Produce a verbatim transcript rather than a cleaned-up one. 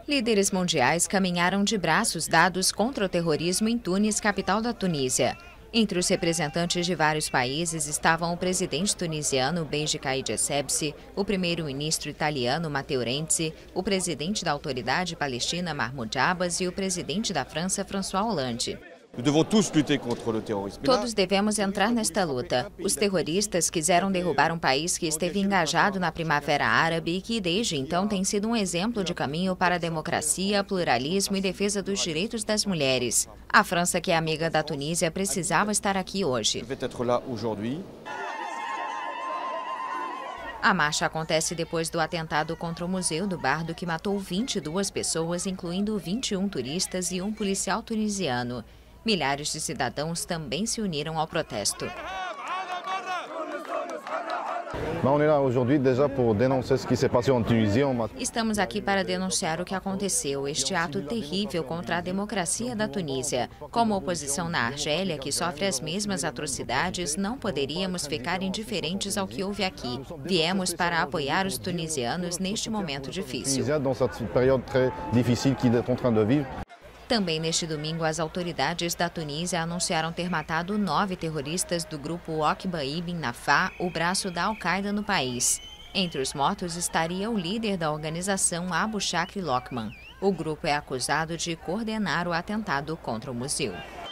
Líderes mundiais caminharam de braços dados contra o terrorismo em Tunis, capital da Tunísia. Entre os representantes de vários países estavam o presidente tunisiano Beji Caid Essebsi, o primeiro-ministro italiano Matteo Renzi, o presidente da autoridade palestina Mahmoud Abbas e o presidente da França François Hollande. Todos devemos entrar nesta luta. Os terroristas quiseram derrubar um país que esteve engajado na Primavera Árabe e que desde então tem sido um exemplo de caminho para a democracia, pluralismo e defesa dos direitos das mulheres. A França, que é amiga da Tunísia, precisava estar aqui hoje. A marcha acontece depois do atentado contra o Museu do Bardo, que matou vinte e duas pessoas, incluindo vinte e um turistas e um policial tunisiano. Milhares de cidadãos também se uniram ao protesto. Estamos aqui para denunciar o que aconteceu, este ato terrível contra a democracia da Tunísia. Como oposição na Argélia, que sofre as mesmas atrocidades, não poderíamos ficar indiferentes ao que houve aqui. Viemos para apoiar os tunisianos neste momento difícil. Também neste domingo, as autoridades da Tunísia anunciaram ter matado nove terroristas do grupo Okba Ibn Nafá, o braço da Al-Qaeda no país. Entre os mortos estaria o líder da organização Abu Shakr Lokman. O grupo é acusado de coordenar o atentado contra o museu.